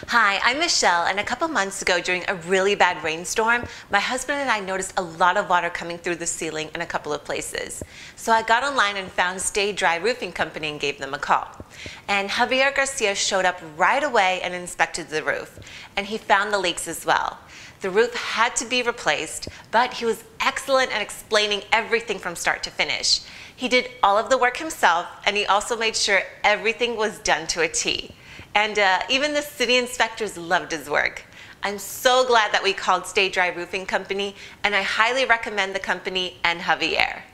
Hi, I'm Michelle, and a couple months ago during a really bad rainstorm, my husband and I noticed a lot of water coming through the ceiling in a couple of places. So I got online and found Stay Dry Roofing Company and gave them a call. And Javier Garcia showed up right away and inspected the roof, and he found the leaks as well. The roof had to be replaced, but he was excellent at explaining everything from start to finish. He did all of the work himself, and he also made sure everything was done to a T. And even the city inspectors loved his work. I'm so glad that we called Stay Dry Roofing Company, and I highly recommend the company and Javier.